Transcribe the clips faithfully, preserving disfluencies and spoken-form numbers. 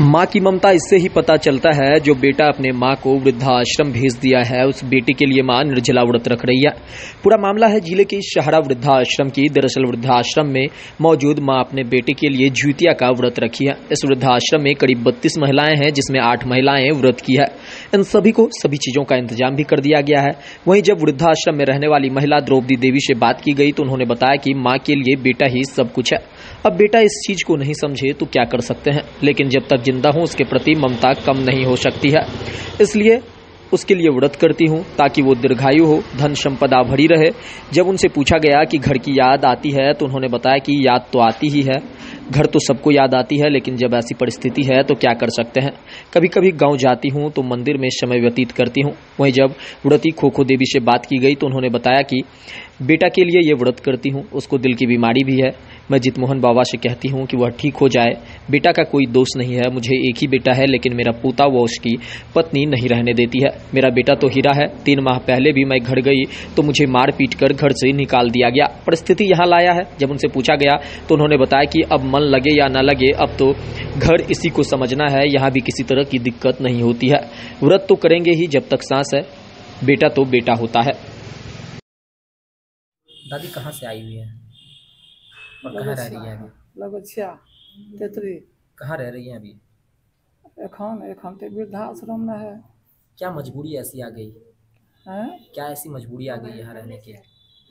माँ की ममता इससे ही पता चलता है जो बेटा अपने माँ को वृद्धाश्रम भेज दिया है, उस बेटे के लिए माँ निर्जला व्रत रख रही है। पूरा मामला है जिले के शहरा वृद्धाश्रम की। दरअसल वृद्धाश्रम में मौजूद माँ अपने बेटे के लिए ज्यूतिया का व्रत रखी है। इस वृद्धाश्रम में करीब बत्तीस महिलाएं हैं, जिसमें आठ महिलाएं व्रत की है। इन सभी को सभी चीजों का इंतजाम भी कर दिया गया है। वहीं जब वृद्धाश्रम में रहने वाली महिला द्रौपदी देवी से बात की गई तो उन्होंने बताया कि माँ के लिए बेटा ही सब कुछ है। अब बेटा इस चीज को नहीं समझे तो क्या कर सकते हैं, लेकिन जब तक जिंदा हूं उसके प्रति ममता कम नहीं हो सकती है। इसलिए उसके लिए व्रत करती हूं ताकि वो दीर्घायु हो, धन संपदा भरी रहे। जब उनसे पूछा गया कि घर की याद आती है तो उन्होंने बताया कि याद तो आती ही है, घर तो सबको याद आती है, लेकिन जब ऐसी परिस्थिति है तो क्या कर सकते हैं। कभी कभी गांव जाती हूं तो मंदिर में समय व्यतीत करती हूं। वहीं जब व्रती खोखो देवी से बात की गई तो उन्होंने बताया कि बेटा के लिए ये व्रत करती हूं, उसको दिल की बीमारी भी है। मैं जितमोहन बाबा से कहती हूं कि वह ठीक हो जाए। बेटा का कोई दोष नहीं है, मुझे एक ही बेटा है, लेकिन मेरा पोता व उसकी पत्नी नहीं रहने देती है। मेरा बेटा तो हीरा है। तीन माह पहले भी मैं घर गई तो मुझे मार पीट कर घर से निकाल दिया गया। परिस्थिति यहाँ लाया है। जब उनसे पूछा गया तो उन्होंने बताया कि अब मन लगे या न लगे, अब तो घर इसी को समझना है। यहाँ भी किसी तरह की दिक्कत नहीं होती है। व्रत तो करेंगे ही जब तक सांस है। बेटा तो बेटा होता है। दादी कहाँ से आई हुई है और कहाँ रह रही है अभी? लगछिया तेतरी। कहाँ रह रही है अभी? एखन एखन तो वृद्धाश्रम में है। क्या मजबूरी ऐसी आ गई हैं? क्या ऐसी मजबूरी आ गई यहाँ रहने की?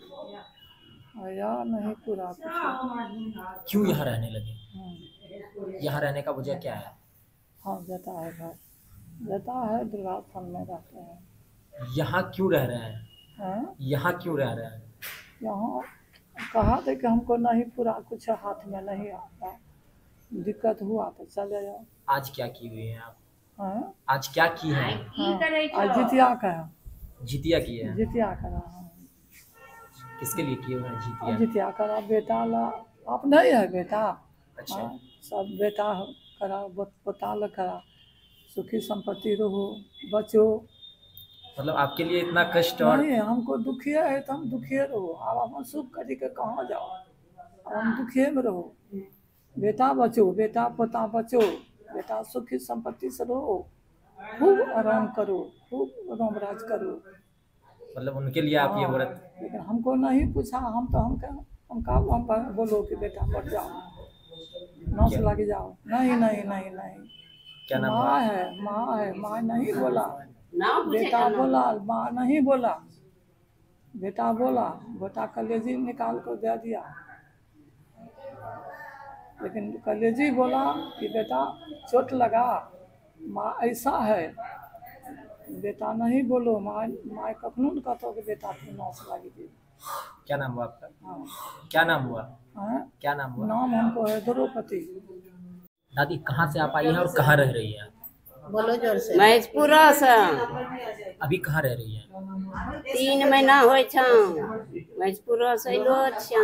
यार नहीं पूरा कुछ। क्यों यहाँ रहने लगे? यहाँ रहने का वजह क्या है? हाँ बेटा है, घर बेटा है, वृद्धाश्रम में रहते हैं। यहाँ क्यों रह रहे हैं? हैं? यहाँ क्यों रह रहे हैं? यहाँ कहा थे कि हमको नहीं पूरा कुछ हाथ में नहीं आता, दिक्कत हुआ तो चले जाओ। आज क्या की हुई है आप? हैं? आज क्या की है? हाँ, आज जितिया का है। जितिया की है? जितिया करा। किसके लिए किए हुए हैं जितिया? जितिया करा बेटा ला, आप नहीं है बेटा। अच्छा। हाँ, सब बेटा करा, पोता ला करा, सुखी संपत्ति रहो, बचो। मतलब आपके लिए इतना कष्ट? और नहीं, हमको दुखिया है तो हम दुखिए रहो। अब हम सुख करी के कहाँ जाओ, अब हम दुखिए में रहो। बेटा बचो, बेटा पोता बचो, बेटा सुखी संपत्ति से रहो, खूब आराम करो, खूब राम राज करो। मतलब उनके लिए आप ये व्रत? लेकिन हमको नहीं पूछा, हम तो हम क्या हम का हम बोलो कि बेटा मर जाओ, नौस लग जाओ। नहीं नहीं नहीं नहीं, क्या नाम? माँ है, माँ है, माँ नहीं बोला, बेटा बोला, माँ नहीं बोला। बेटा बोला, बेटा कलेजी निकाल कर दे दिया, लेकिन कलेजी बोला कि बेटा चोट लगा, माँ ऐसा है। बेटा नहीं बोलो, माँ माँ कखनों न कहते कि बेटा की नौस लगी थी। क्या नाम हुआ आपका? हाँ। क्या नाम हुआ? हाँ? क्या नाम हुआ? नाम हमको है द्रौपदी। दादी कहाँ से आप आई हैं और कहाँ रह रही हैं? बोलो जोर से। महेशपुरा से। अभी कहाँ रह रही हैं? तीन महीना होय छ महेशपुरा से लो छ।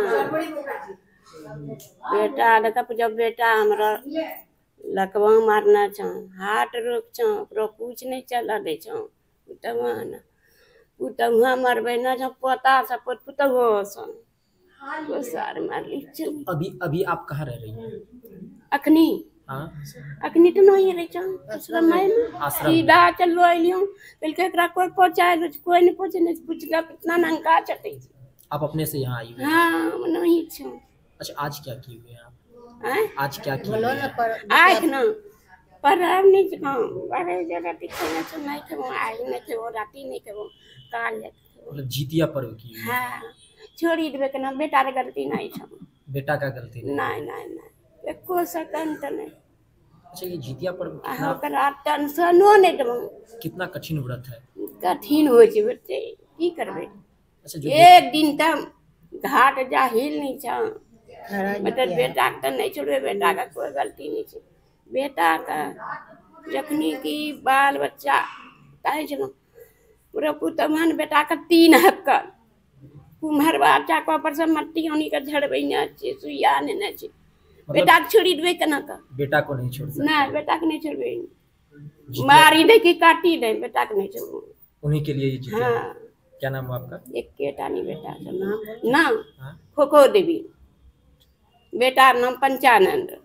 बेटा देखा जब बेटा हमरा लकवा मारना छ, हार्ट रोक छ, ओकरो कुछ नहीं चला दे छ। पुतवा ना पुतवा मरबे ना छ, पोता से पुतवा से वो सार मार ली छ। अभी अभी आप कहाँ रह रही हैं? अखनी हाँ? अखनी तो नहीं रहे छ आश्रम में। सीधा चलो आइलियो, कल के एकरा कोई पहुंचाए, कोई नहीं पहुंचे, नहीं पूछला कितना नंगा चटे। आप अपने से यहाँ आई हुई हैं? हाँ नहीं छ। अच्छा, आज क्या की हुई है आप? हैं? आज क्या की हुई है? आख ना पर अब नहीं छ, बड़े जगह दिखने छ नहीं थे, वो आई नहीं थे, वो राती नहीं थे, वो काल लेते। मतलब जितिया पर्व की हुई है? हाँ, छोड़ी देबे के ना, बेटा रे गलती नहीं छ। बेटा का गलती नहीं? नहीं नहीं नहीं, एको सेकंड नहीं। अच्छा, ये जितिया पर्व हाँ, ओकरा टेंशनो नहीं देबो। कितना कठिन व्रत है? कठिन हो छै बेटे, की करबे। अच्छा, जो एक दिन तक घाट जा हिल नहीं छ, मतलब बेटा के नहीं छोड़े, बेटा का कोई गलती नहीं छै। बेटा का जखनी की बाल बच्चा ताई छलो पूरा पुतमन बेटा का तीन हक्कल कुम्हर बच्चा को पर से मट्टी ओनी के झड़बे न छै, सुइया ने न छै। बेटा के छोड़ी देबे केना का? बेटा को नहीं छोड़ सकते? नहीं, बेटा के नहीं छोड़बे, मारी दे कि काटी दे, बेटा के नहीं छोड़बो। उन्हीं के लिए ये। हाँ। क्या नाम हुआ आपका? एक केटा नहीं बेटा का नाम नाम खोखो देवी, बेटा नाम पंचानंद।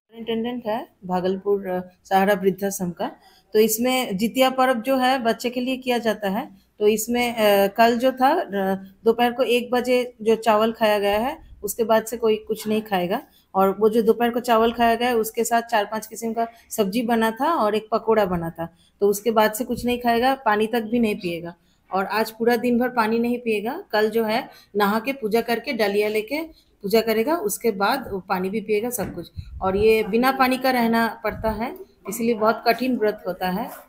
सुपरिटेंडेंट है भागलपुर अ, सहारा वृद्धाश्रम का। तो इसमें जितिया पर्व जो है बच्चे के लिए किया जाता है। तो इसमें अ, कल जो था अ, दोपहर को एक बजे जो चावल खाया गया है उसके बाद से कोई कुछ नहीं खाएगा। और वो जो दोपहर को चावल खाया गया है उसके साथ चार पांच किस्म का सब्जी बना था और एक पकोड़ा बना था। तो उसके बाद से कुछ नहीं खाएगा, पानी तक भी नहीं पिएगा। और आज पूरा दिन भर पानी नहीं पिएगा। कल जो है नहा के पूजा करके डलिया लेके पूजा करेगा, उसके बाद वो पानी भी पिएगा सब कुछ। और ये बिना पानी का रहना पड़ता है, इसलिए बहुत कठिन व्रत होता है।